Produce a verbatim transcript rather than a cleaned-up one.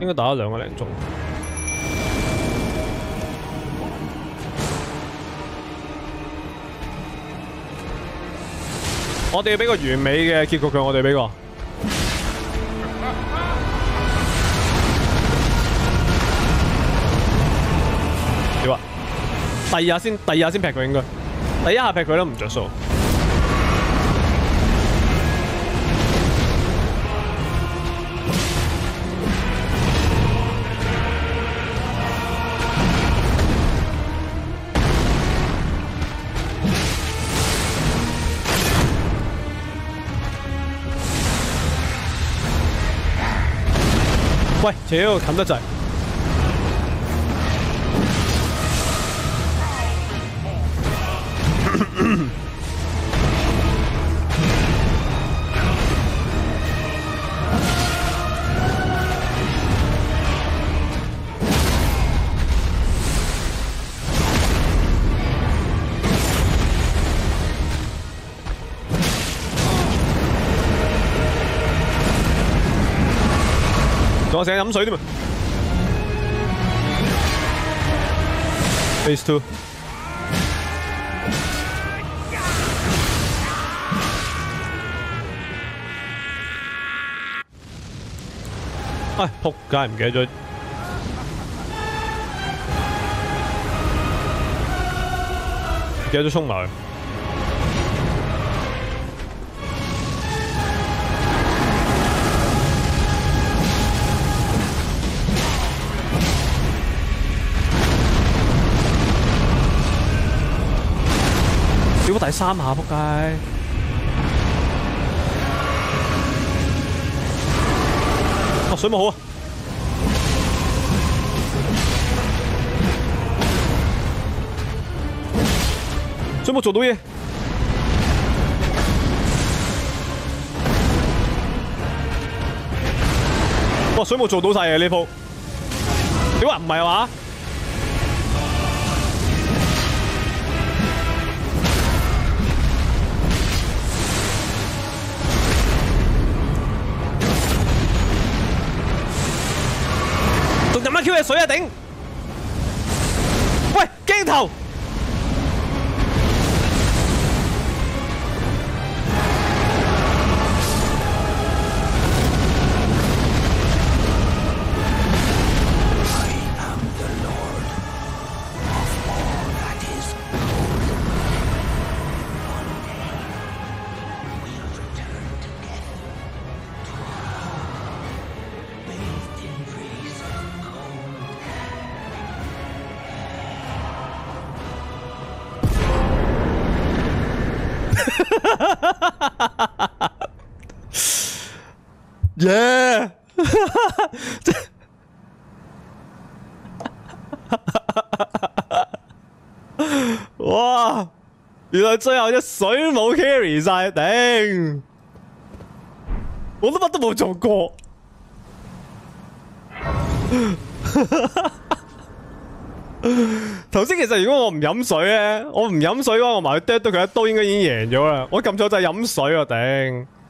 應該打咗兩個零鐘。我哋要俾個完美嘅結局佢，我哋俾個。點啊？第二下先，第二下先劈佢應該，第一下劈佢都唔着數。喂，屌，近得滯。我成日飲水添啊 ！Phase two。唉，仆街唔記得咗。唔記得咗衝埋去。屌第三下仆街！哦，水幕好啊！水幕做到嘢。哇！水幕做到晒嘢呢鋪。屌啊，唔係嘛？仲飲乜 Q 嘅水啊頂！喂，鏡頭！耶！哇！原來最後隻水冇 carry 晒，頂！我都乜都冇做過。頭先其實如果我唔飲水咧，我唔飲水嘅話，我埋去剁到佢一刀應該已經贏咗啦。我撳錯就係飲水啊，頂！